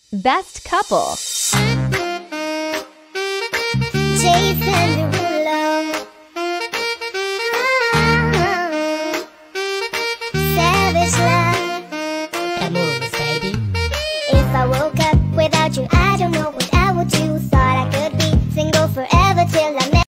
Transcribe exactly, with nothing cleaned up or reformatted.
Best couple. Jason Derulo. Savage love. That moves, baby. If I woke up without you, I don't know